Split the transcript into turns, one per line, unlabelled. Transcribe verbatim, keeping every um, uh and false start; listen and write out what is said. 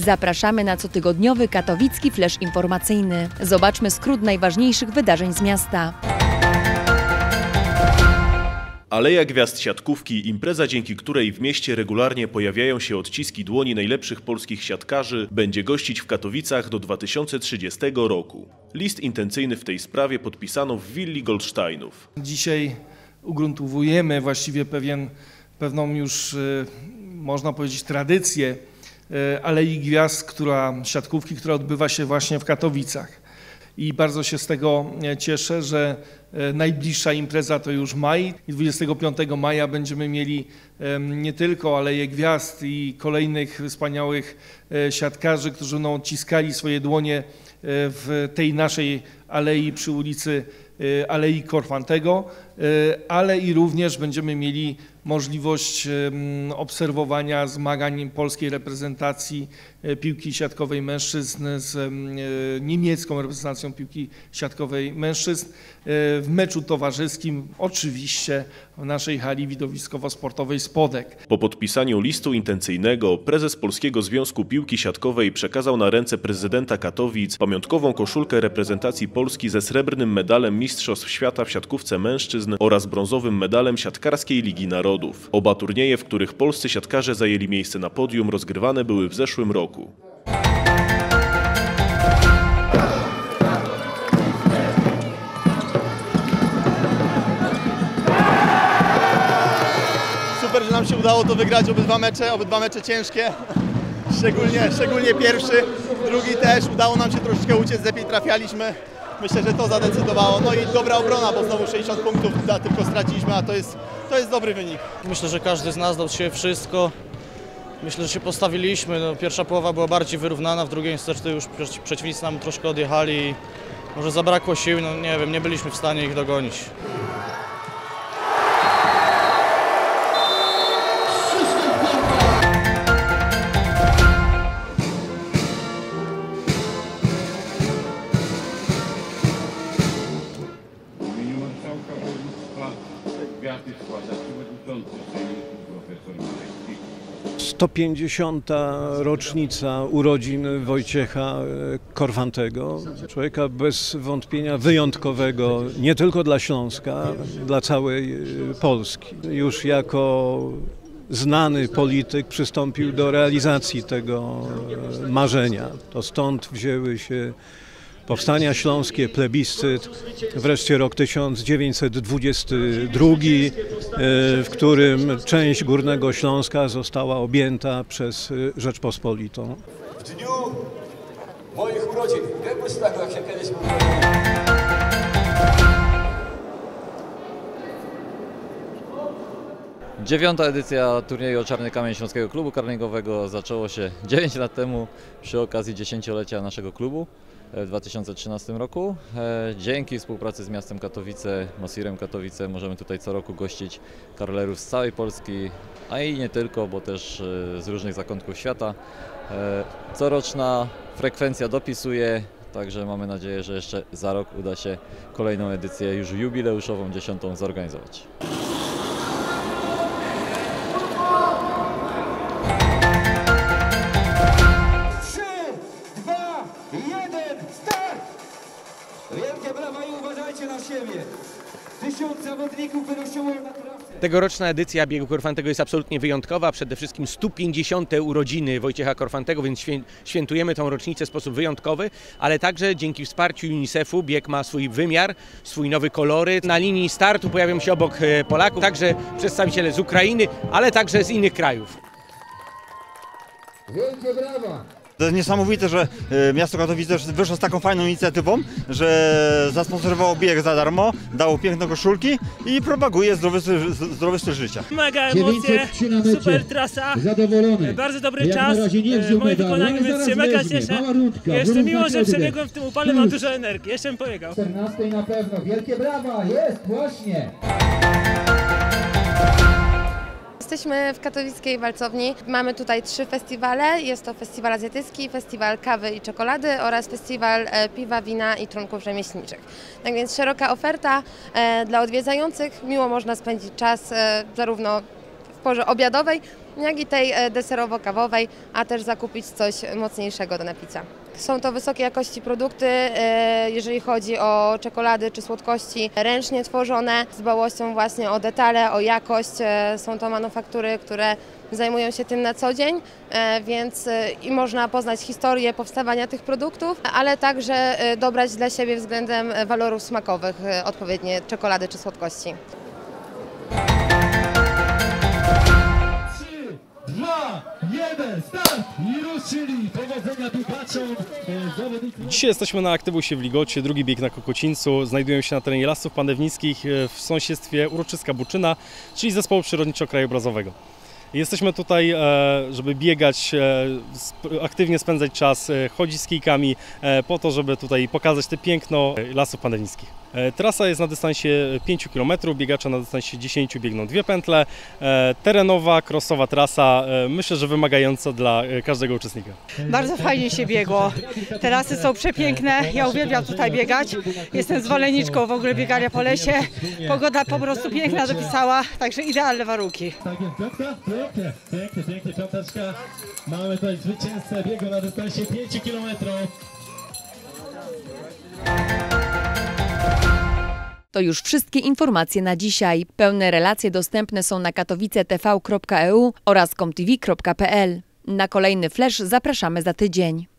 Zapraszamy na cotygodniowy katowicki flash informacyjny. Zobaczmy skrót najważniejszych wydarzeń z miasta.
Aleja Gwiazd Siatkówki, impreza, dzięki której w mieście regularnie pojawiają się odciski dłoni najlepszych polskich siatkarzy, będzie gościć w Katowicach do dwa tysiące trzydziestego roku. List intencyjny w tej sprawie podpisano w willi Goldsteinów.
Dzisiaj ugruntowujemy właściwie pewien, pewną już, można powiedzieć, tradycję Alei Gwiazd, która, siatkówki, która odbywa się właśnie w Katowicach. I bardzo się z tego cieszę, że najbliższa impreza to już maj i dwudziestego piątego maja będziemy mieli nie tylko Aleję Gwiazd i kolejnych wspaniałych siatkarzy, którzy będą odciskali swoje dłonie w tej naszej alei przy ulicy Alei Korfantego, ale i również będziemy mieli możliwość obserwowania zmagań polskiej reprezentacji piłki siatkowej mężczyzn z niemiecką reprezentacją piłki siatkowej mężczyzn w meczu towarzyskim, oczywiście w naszej hali widowiskowo-sportowej Spodek.
Po podpisaniu listu intencyjnego prezes Polskiego Związku Piłki Siatkowej przekazał na ręce prezydenta Katowic pamiątkową koszulkę reprezentacji Polski ze srebrnym medalem Mistrzostw Świata w siatkówce mężczyzn oraz brązowym medalem Siatkarskiej Ligi Narodów. Oba turnieje, w których polscy siatkarze zajęli miejsce na podium, rozgrywane były w zeszłym roku.
Super, że nam się udało to wygrać, obydwa mecze, obydwa mecze ciężkie, szczególnie, szczególnie pierwszy, drugi też, udało nam się troszeczkę uciec, lepiej trafialiśmy, myślę, że to zadecydowało, no i dobra obrona, bo znowu sześćdziesiąt punktów tylko straciliśmy, a to jest, to jest dobry wynik.
Myślę, że każdy z nas dał się wszystko, myślę, że się postawiliśmy, no, pierwsza połowa była bardziej wyrównana, w drugiej niestety już przeciwnicy nam troszkę odjechali i może zabrakło sił, no nie wiem, nie byliśmy w stanie ich dogonić.
sto pięćdziesiąta rocznica urodzin Wojciecha Korfantego, człowieka bez wątpienia wyjątkowego nie tylko dla Śląska, dla całej Polski. Już jako znany polityk przystąpił do realizacji tego marzenia. To stąd wzięły się powstania śląskie, plebiscyt, wreszcie rok tysiąc dziewięćset dwudziesty drugi, w którym część Górnego Śląska została objęta przez Rzeczpospolitą.
W dniu moich urodzin, nie bądź tak, jak się kiedyś mówiło.
Dziewiąta edycja turnieju Czarny Kamień Śląskiego Klubu Karningowego zaczęło się dziewięć lat temu przy okazji dziesięciolecia naszego klubu w dwa tysiące trzynastym roku. Dzięki współpracy z miastem Katowice, Mosirem Katowice możemy tutaj co roku gościć karlerów z całej Polski, a i nie tylko, bo też z różnych zakątków świata. Coroczna frekwencja dopisuje, także mamy nadzieję, że jeszcze za rok uda się kolejną edycję już jubileuszową, dziesiątą, zorganizować.
Wielkie brawa i uważajcie na siebie. Tysiąc zawodników wyruszyło na trasę.
Tegoroczna edycja biegu Korfantego jest absolutnie wyjątkowa. Przede wszystkim sto pięćdziesiąte urodziny Wojciecha Korfantego, więc świętujemy tą rocznicę w sposób wyjątkowy, ale także dzięki wsparciu UNICEF-u bieg ma swój wymiar, swój nowy kolory. Na linii startu pojawią się obok Polaków także przedstawiciele z Ukrainy, ale także z innych krajów.
Wielkie brawa.
To jest niesamowite, że miasto Katowice wyszło z taką fajną inicjatywą, że zasponsorowało bieg za darmo, dało piękne koszulki i propaguje zdrowy, zdrowy styl życia.
Mega emocje, super trasa, bardzo dobry czas, w moim wykonaniu, więc się mega cieszę. Jeszcze mimo, że przebiegłem w tym upale, mam dużo energii, jeszcze bym pobiegał.
czternastej na pewno, wielkie brawa, jest właśnie!
Jesteśmy w katowickiej walcowni. Mamy tutaj trzy festiwale. Jest to festiwal azjatycki, festiwal kawy i czekolady oraz festiwal piwa, wina i trunków rzemieślniczych. Tak więc szeroka oferta dla odwiedzających. Miło można spędzić czas zarówno w porze obiadowej, jak i tej e, deserowo-kawowej, a też zakupić coś mocniejszego do napicia. Są to wysokiej jakości produkty, e, jeżeli chodzi o czekolady czy słodkości ręcznie tworzone, z dbałością właśnie o detale, o jakość. E, są to manufaktury, które zajmują się tym na co dzień, e, więc e, i można poznać historię powstawania tych produktów, ale także e, dobrać dla siebie względem walorów smakowych e, odpowiednie czekolady czy słodkości.
trzy, dwa, jeden, start! I ruszyli! Powodzenia biegaczom!
Dzisiaj jesteśmy na Aktywusie w Ligocie, drugi bieg na Kokocińcu. Znajdujemy się na terenie Lasów Pandewnickich w sąsiedztwie Uroczyska Buczyna, czyli Zespołu Przyrodniczo-Krajobrazowego. Jesteśmy tutaj, żeby biegać, aktywnie spędzać czas, chodzić z kijkami po to, żeby tutaj pokazać te piękno Lasów Pandewnickich. Trasa jest na dystansie pięciu kilometrów, biegacze na dystansie dziesięciu biegną dwie pętle. Terenowa, crossowa trasa, myślę, że wymagająca dla każdego uczestnika.
Bardzo fajnie się biegło. Trasy są przepiękne, ja uwielbiam tutaj biegać. Jestem zwolenniczką w ogóle biegania po lesie. Pogoda po prostu piękna dopisała, także idealne warunki.
Pięknie, pięknie, pięknie, piąteczka. Mamy tutaj zwycięzcę biegu na dystansie pięciu kilometrów.
To już wszystkie informacje na dzisiaj. Pełne relacje dostępne są na katowice t v kropka e u oraz komtv kropka p l. Na kolejny flash zapraszamy za tydzień.